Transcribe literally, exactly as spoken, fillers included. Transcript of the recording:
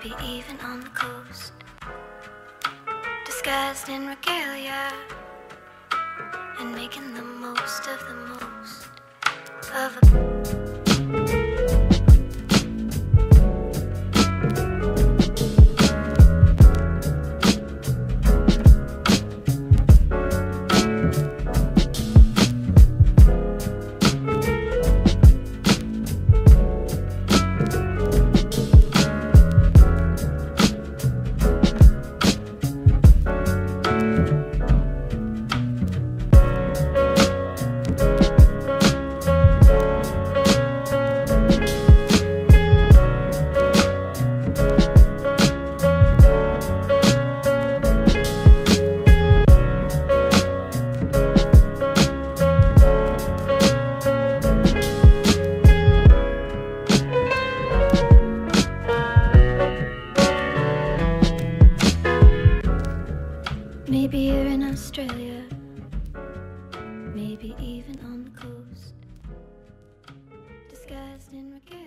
maybe even on the coast, disguised in regalia, and making the most of the most of a maybe you're in Australia, maybe even on the coast, disguised in regalia.